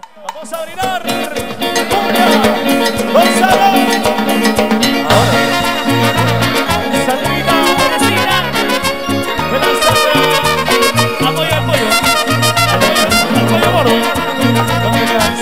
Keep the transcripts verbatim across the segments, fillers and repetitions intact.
Vamos a brindar. Gonzalo. Saludita, Teresina. Buenas tardes. Apoyo, apoyo. Apoyo, apoyo gordo. ¿Dónde quedas?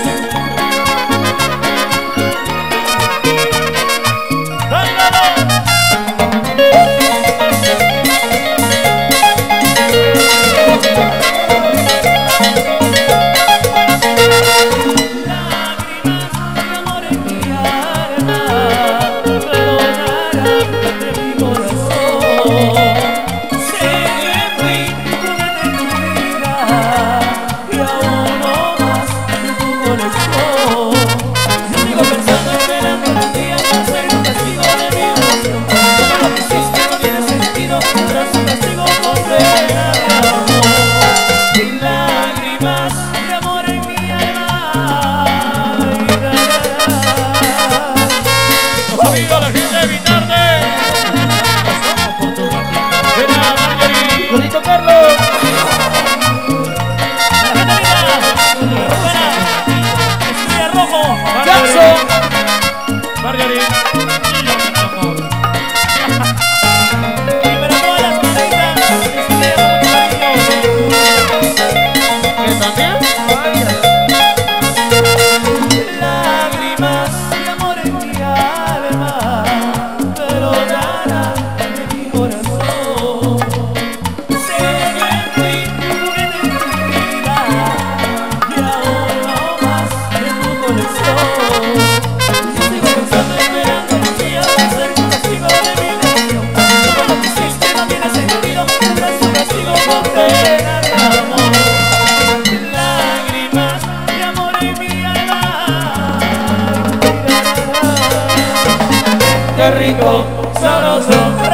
Qué rico, sabroso,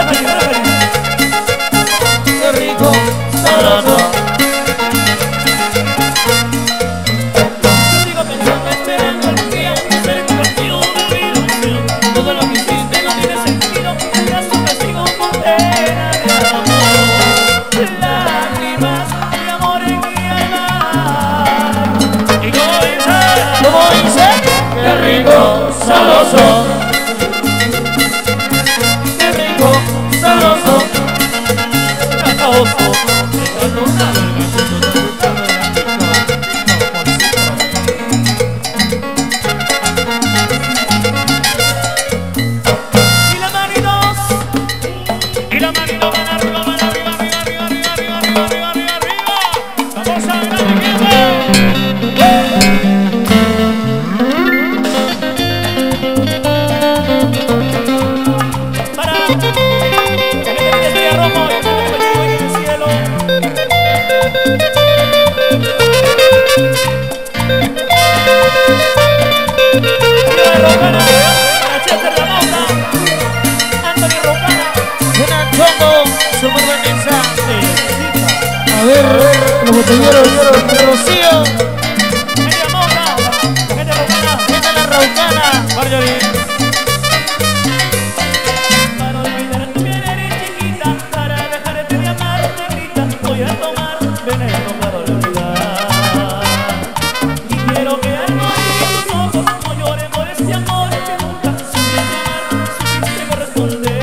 qué rico, sabroso. Yo sigo pensando, esperando algún día ser contigo de mi ilusión. Todo lo que hiciste no tiene sentido, serás un castigo condena de amor. Lágrimas de amor en mi alma. ¿Y cómo dice? ¿Cómo dice? Qué rico, sabroso. A ver, los botelleros, Rocío. Media Moca, la gente raucana, Venga la raucana. Marjorie. Para olvidar tu piel eres chiquita, para dejarte de amar te grita. Voy a tomar veneno para olvidar. Y quiero que al morir tus ojos no lloren por este amor que nunca supiste amar, supiste corresponder.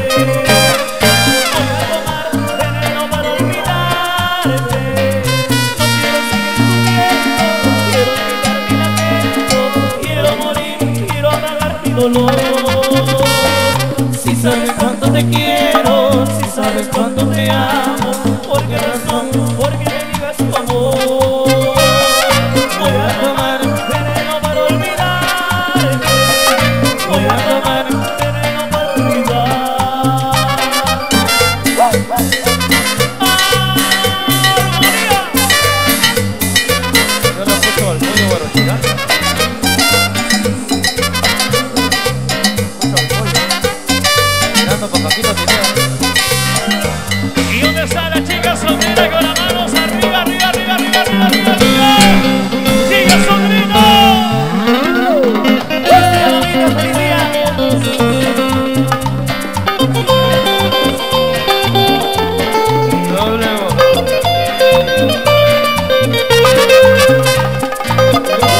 Dolor. Si sabes cuánto te quiero, si sabes cuánto te amo, ¿por qué razón? Porque me digas tu amor. Voy a tomar veneno para olvidarte. Voy a tomar veneno para olvidar. Yo lo escucho al pollo Barochina. ¿Y dónde está la chica soltera con las manos arriba, arriba, arriba, arriba, arriba, arriba, arriba? ¡Chica soltera! ¡Felicidades, felicidades! Doble voz.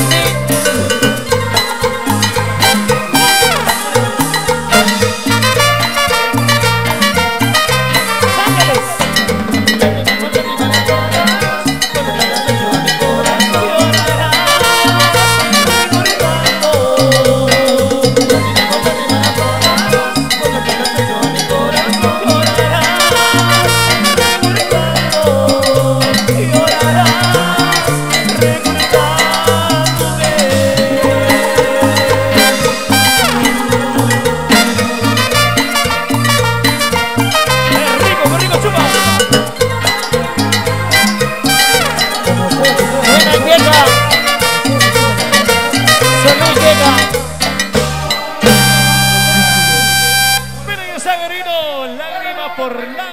Por